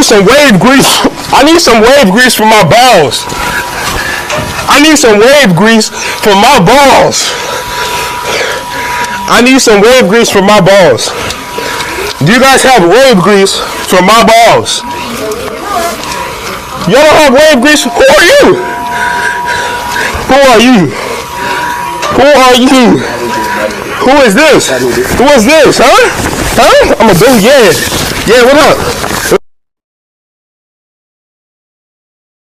need some wave grease. I need some wave grease for my balls. I need some wave grease for my balls. I need some wave grease for my balls. Do you guys have wave grease for my balls? Y'all don't have wave grease? Who are you? Who are you? Who are you? Who is this? Who is this, huh? Huh? I'm a dude, yeah. Yeah, what up?